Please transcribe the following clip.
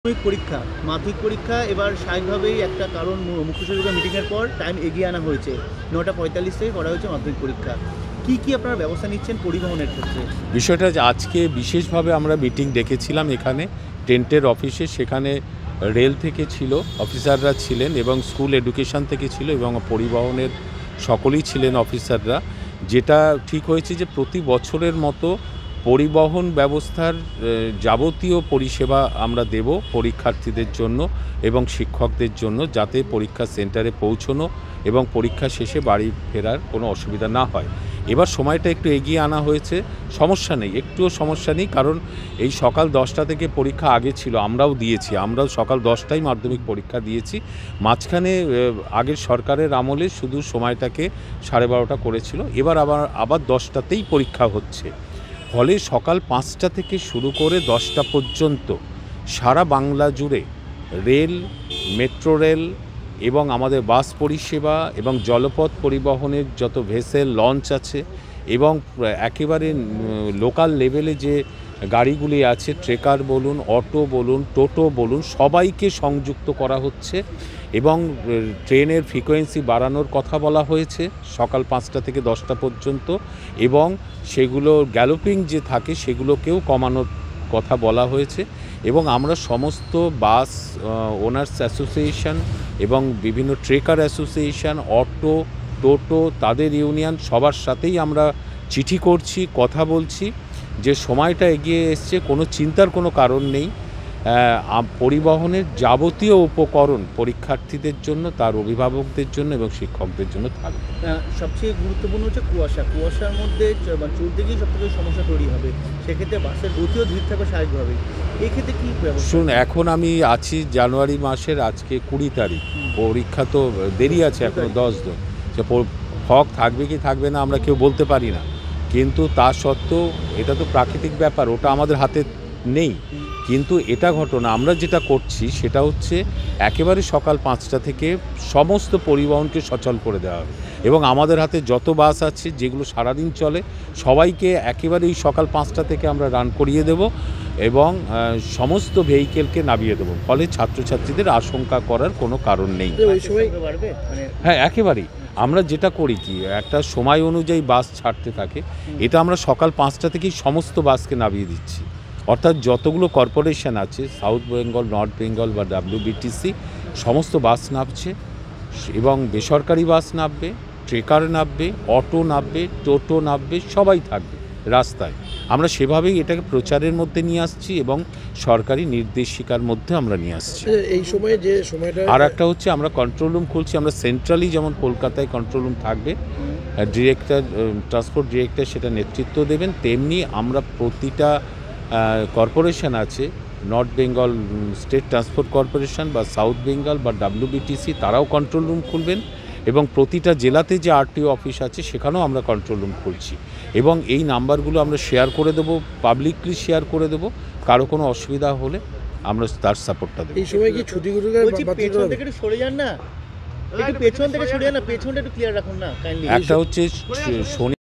মাধ্যমিক পরীক্ষা এবার স্বাভাবিকভাবেই একটা কারণ মুখ্য সচিবের মিটিংয়ের পর টাইম এগিয়ে আনা হয়েছে। 9:45 থেকে করা হয়েছে মাধ্যমিক পরীক্ষা। কি আপনারা ব্যবস্থা নিচ্ছেন পরিবহনের ক্ষেত্রে? বিষয়টা আজকে বিশেষভাবে আমরা মিটিং ডেকেছিলাম এখানে টেন্টের অফিসে। সেখানে রেল থেকে ছিল, অফিসাররা ছিলেন এবং স্কুল এডুকেশন থেকে ছিল এবং পরিবহনের সকলেই ছিলেন অফিসাররা। যেটা ঠিক হয়েছে যে প্রতি বছরের মতো পরিবহন ব্যবস্থার যাবতীয় পরিষেবা আমরা দেব পরীক্ষার্থীদের জন্য এবং শিক্ষকদের জন্য, যাতে পরীক্ষা সেন্টারে পৌঁছানো এবং পরীক্ষা শেষে বাড়ি ফেরার কোনো অসুবিধা না হয়। এবার সময়টা একটু এগিয়ে আনা হয়েছে, সমস্যা নেই, একটুও সমস্যা নেই, কারণ এই সকাল 10টা থেকে পরীক্ষা আগে ছিল, আমরাও দিয়েছি, আমরাও সকাল 10টায় মাধ্যমিক পরীক্ষা দিয়েছি। মাঝখানে আগের সরকারের আমলে শুধু সময়টাকে 12:30 করেছিল, এবার আবার 10টাতেই পরীক্ষা হচ্ছে। ফলে সকাল 5টা থেকে শুরু করে 10টা পর্যন্ত সারা বাংলা জুড়ে রেল, মেট্রো রেল এবং আমাদের বাস পরিষেবা এবং জলপথ পরিবহনের যত ভেসেল, লঞ্চ আছে এবং একেবারে লোকাল লেভেলে যে গাড়িগুলি আছে, ট্রেকার বলুন, অটো বলুন, টোটো বলুন, সবাইকে সংযুক্ত করা হচ্ছে এবং ট্রেনের ফ্রিকোয়েন্সি বাড়ানোর কথা বলা হয়েছে সকাল 5টা থেকে 10টা পর্যন্ত, এবং সেগুলো গ্যালোপিং যে থাকে সেগুলোকেও কমানোর কথা বলা হয়েছে। এবং আমরা সমস্ত বাস ওনার্স অ্যাসোসিয়েশন এবং বিভিন্ন ট্রেকার অ্যাসোসিয়েশন, অটো, টোটো, তাদের ইউনিয়ন সবার সাথেই আমরা চিঠি করছি, কথা বলছি যে সময়টা এগিয়ে এসছে, কোনো চিন্তার কোনো কারণ নেই। পরিবহনের যাবতীয় উপকরণ পরীক্ষার্থীদের জন্য, তার অভিভাবকদের জন্য এবং শিক্ষকদের জন্য থাকবে। সবচেয়ে গুরুত্বপূর্ণ হচ্ছে কুয়াশার মধ্যে চলতে গিয়ে সবথেকে সমস্যা তৈরি হবে, সেক্ষেত্রে বাসের গতিও ধীর থাকবে স্বাভাবিকভাবেই। এক্ষেত্রে কী শুনুন, এখন আমি আছি জানুয়ারি মাসের আজকে 20 তারিখ, পরীক্ষা তো দেরি আছে, এখনও 10 দিন। সে ফগ থাকবে কি থাকবে না আমরা কেউ বলতে পারি না, কিন্তু তা সত্ত্বেও এটা তো প্রাকৃতিক ব্যাপার, ওটা আমাদের হাতে নেই। কিন্তু এটা ঘটনা, আমরা যেটা করছি সেটা হচ্ছে একেবারে সকাল 5টা থেকে সমস্ত পরিবহনকে সচল করে দেওয়া হবে এবং আমাদের হাতে যত বাস আছে যেগুলো সারাদিন চলে সবাইকে একেবারেই সকাল 5টা থেকে আমরা রান করিয়ে দেব এবং সমস্ত ভেহিকেলকে নামিয়ে দেবো। ফলে ছাত্রছাত্রীদের আশঙ্কা করার কোনো কারণ নেই। হ্যাঁ, একেবারেই। আমরা যেটা করি কি, একটা সময় অনুযায়ী বাস ছাড়তে থাকে, এটা আমরা সকাল 5টা থেকেই সমস্ত বাসকে নামিয়ে দিচ্ছি। অর্থাৎ যতগুলো কর্পোরেশন আছে, সাউথ বেঙ্গল, নর্থ বেঙ্গল বা WBTC, সমস্ত বাস নামছে এবং বেসরকারি বাস নামবে, ট্রেকার নামবে, অটো নামবে, টোটো নামবে, সবাই থাকবে রাস্তায়। আমরা সেভাবেই এটাকে প্রচারের মধ্যে নিয়ে আসছি এবং সরকারি নির্দেশিকার মধ্যে আমরা নিয়ে আসছি। এই সময়ে যে সময়টা আর একটা হচ্ছে আমরা কন্ট্রোল রুম খুলছি, আমরা সেন্ট্রালি, যেমন কলকাতায় কন্ট্রোল রুম থাকবে, ডিরেক্টর, ট্রান্সপোর্ট ডিরেক্টর সেটা নেতৃত্ব দেবেন, তেমনি আমরা প্রতিটা কর্পোরেশন আছে, north Bengal state transport corporation বা সাউথ বেঙ্গল বা WBTC, তারাও কন্ট্রোল রুম খুলবেন এবং প্রতিটা জেলাতে যে RTO অফিস আছে সেখানেও আমরা কন্ট্রোল রুম খুলছি এবং এই নাম্বারগুলো আমরা শেয়ার করে দেবো, পাবলিকলি শেয়ার করে দেবো। কারো কোনো অসুবিধা হলে আমরা তার সাপোর্টটা দেবো। এই সময় কি ছুটিগুলো পেছন থেকে একটু সরে যান না, পেছনটা একটু ক্লিয়ার রাখুন না কাইন্ডলি। একটা হচ্ছে শনি